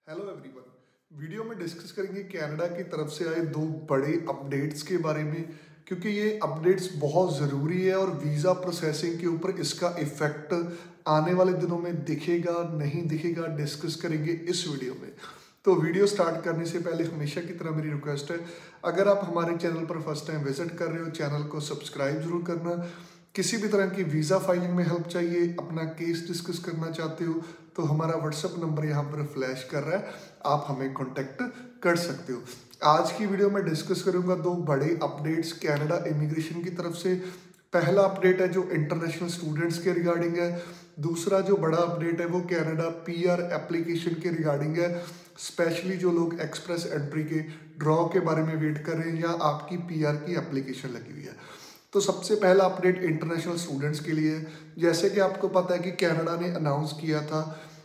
Hello everyone. Video में discuss करेंगे Canada की तरफ से आए दो बड़े अपडेट्स के बारे में, क्योंकि ये अपडेट्स बहुत ज़रूरी है और वीज़ा प्रोसेसिंग के ऊपर इसका इफ़ेक्ट आने वाले दिनों में दिखेगा नहीं दिखेगा, डिस्कस करेंगे इस वीडियो में। तो वीडियो स्टार्ट करने से पहले हमेशा की तरह मेरी रिक्वेस्ट है, अगर आप हमारे चैनल पर फर्स्ट टाइम विजिट कर रहे हो, चैनल को सब्सक्राइब जरूर करना। किसी भी तरह की वीज़ा फाइलिंग में हेल्प चाहिए, अपना केस डिस्कस करना चाहते हो तो हमारा व्हाट्सएप नंबर यहाँ पर फ्लैश कर रहा है, आप हमें कांटेक्ट कर सकते हो। आज की वीडियो में डिस्कस करूँगा दो बड़े अपडेट्स कनाडा इमिग्रेशन की तरफ से। पहला अपडेट है जो इंटरनेशनल स्टूडेंट्स के रिगार्डिंग है। दूसरा जो बड़ा अपडेट है वो कनाडा पीआर एप्लीकेशन के रिगार्डिंग है। स्पेशली जो लोग एक्सप्रेस एंट्री के ड्रॉ के बारे में वेट कर रहे हैं या आपकी पीआर की एप्लीकेशन लगी हुई है। तो सबसे पहला अपडेट इंटरनेशनल स्टूडेंट्स के लिए, जैसे कि आपको पता है कि कनाडा ने अनाउंस किया था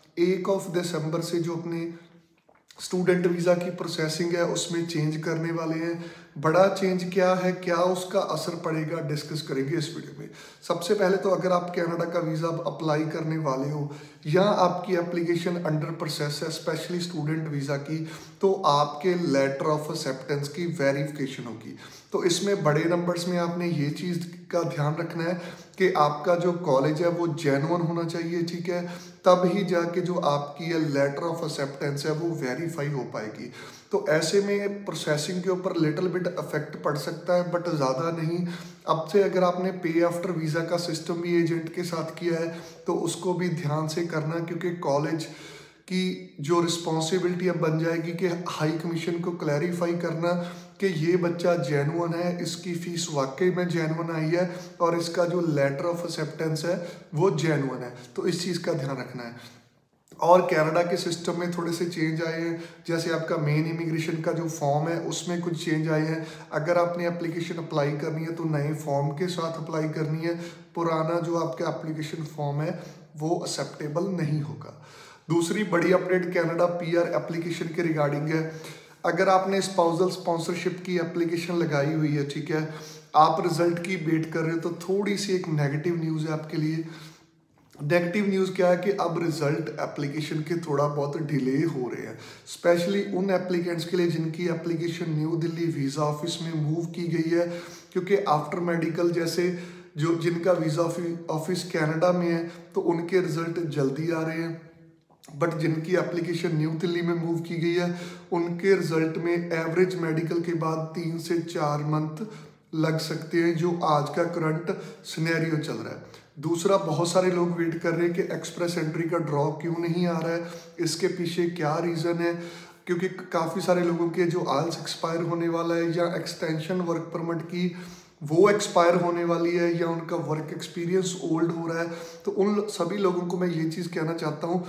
1 दिसंबर से जो अपने स्टूडेंट वीज़ा की प्रोसेसिंग है उसमें चेंज करने वाले हैं। बड़ा चेंज क्या है, क्या उसका असर पड़ेगा, डिस्कस करेंगे इस वीडियो में। सबसे पहले तो अगर आप कनाडा का वीज़ा अप्लाई करने वाले हो या आपकी एप्लीकेशन अंडर प्रोसेस है स्पेशली स्टूडेंट वीज़ा की, तो आपके लेटर ऑफ एक्सेप्टेंस की वेरिफिकेशन होगी। तो इसमें बड़े नंबर्स में आपने ये चीज़ का ध्यान रखना है कि आपका जो कॉलेज है वो जेन्युइन होना चाहिए, ठीक है, तब ही जाके जो आपकी ये लेटर ऑफ एक्सेप्टेंस है वो वेरीफाई हो पाएगी। तो ऐसे में प्रोसेसिंग के ऊपर लिटिल बिट इफेक्ट पड़ सकता है, बट ज़्यादा नहीं। अब से अगर आपने पे आफ्टर वीज़ा का सिस्टम भी एजेंट के साथ किया है तो उसको भी ध्यान से करना, क्योंकि कॉलेज की जो रिस्पॉन्सिबिलिटी अब बन जाएगी कि हाई कमीशन को क्लैरिफाई करना कि ये बच्चा जेन्युइन है, इसकी फ़ीस वाकई में जेन्युइन आई है और इसका जो लेटर ऑफ एक्सेप्टेंस है वो जेन्युइन है। तो इस चीज़ का ध्यान रखना है। और कनाडा के सिस्टम में थोड़े से चेंज आए हैं, जैसे आपका मेन इमिग्रेशन का जो फॉर्म है उसमें कुछ चेंज आए हैं। अगर आपने एप्लीकेशन अप्लाई करनी है तो नए फॉर्म के साथ अप्लाई करनी है, पुराना जो आपका एप्लीकेशन फॉर्म है वो एक्सेप्टेबल नहीं होगा। दूसरी बड़ी अपडेट कनाडा पीआर एप्लीकेशन के रिगार्डिंग है। अगर आपने स्पाउसल स्पॉन्सरशिप की एप्लीकेशन लगाई हुई है, ठीक है, आप रिजल्ट की वेट कर रहे हो, तो थोड़ी सी एक नेगेटिव न्यूज़ है आपके लिए। नेगेटिव न्यूज़ क्या है कि अब रिजल्ट एप्लीकेशन के थोड़ा बहुत डिले हो रहे हैं, स्पेशली उन एप्लीकेंट्स के लिए जिनकी application new Delhi visa office में मूव की गई है, क्योंकि आफ्टर मेडिकल जैसे जो जिनका वीज़ा ऑफिस कनाडा में है तो उनके रिजल्ट जल्दी आ रहे हैं, बट जिनकी एप्लीकेशन न्यू दिल्ली में मूव की गई है उनके रिजल्ट में एवरेज मेडिकल के बाद 3 से 4 मंथ लग सकते हैं, जो आज का करंट सिनेरियो चल रहा है। दूसरा, बहुत सारे लोग वेट कर रहे हैं कि एक्सप्रेस एंट्री का ड्रॉ क्यों नहीं आ रहा है, इसके पीछे क्या रीज़न है, क्योंकि काफ़ी सारे लोगों के जो आल्स एक्सपायर होने वाला है या एक्सटेंशन वर्क परमिट की वो एक्सपायर होने वाली है या उनका वर्क एक्सपीरियंस ओल्ड हो रहा है। तो उन सभी लोगों को मैं ये चीज़ कहना चाहता हूँ,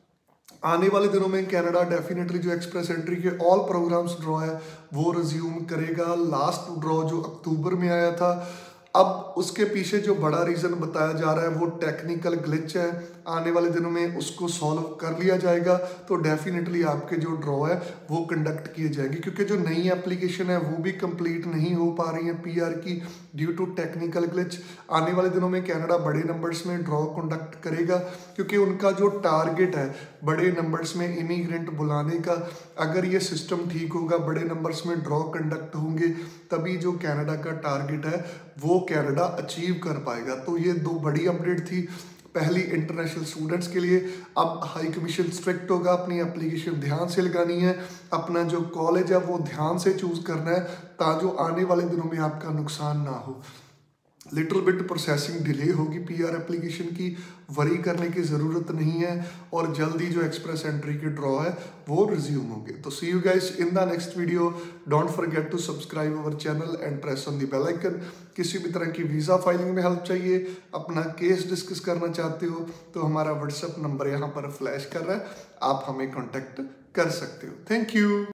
आने वाले दिनों में कनाडा डेफिनेटली जो एक्सप्रेस एंट्री के ऑल प्रोग्राम्स ड्रॉ है वो रिज्यूम करेगा। लास्ट ड्रॉ जो अक्टूबर में आया था, अब उसके पीछे जो बड़ा रीज़न बताया जा रहा है वो टेक्निकल ग्लिच है, आने वाले दिनों में उसको सॉल्व कर लिया जाएगा। तो डेफिनेटली आपके जो ड्रॉ है वो कंडक्ट किए जाएंगे, क्योंकि जो नई एप्लीकेशन है वो भी कंप्लीट नहीं हो पा रही है पीआर की ड्यू टू टेक्निकल ग्लिच। आने वाले दिनों में कनाडा बड़े नंबर्स में ड्रॉ कंडक्ट करेगा, क्योंकि उनका जो टारगेट है बड़े नंबर्स में इमिग्रेंट बुलाने का, अगर ये सिस्टम ठीक होगा, बड़े नंबर्स में ड्रॉ कंडक्ट होंगे, तभी जो कनाडा का टारगेट है वो कनाडा अचीव कर पाएगा। तो ये दो बड़ी अपडेट थी, पहली इंटरनेशनल स्टूडेंट्स के लिए। अब हाई कमीशन स्ट्रिक्ट होगा, अपनी एप्लीकेशन ध्यान से लगानी है, अपना जो कॉलेज है वो ध्यान से चूज करना है, ताकि आने वाले दिनों में आपका नुकसान ना हो। लिटिल बिट प्रोसेसिंग डिले होगी पीआर एप्लीकेशन की, वरी करने की ज़रूरत नहीं है, और जल्दी जो एक्सप्रेस एंट्री के ड्रॉ है वो रिज्यूम होंगे। तो see you guys in the next video. Don't forget to subscribe our channel and press on the bell icon. किसी भी तरह की वीज़ा फाइलिंग में हेल्प चाहिए, अपना केस डिस्कस करना चाहते हो तो हमारा व्हाट्सएप नंबर यहाँ पर फ्लैश कर रहा है, आप हमें कॉन्टेक्ट कर सकते हो। Thank you.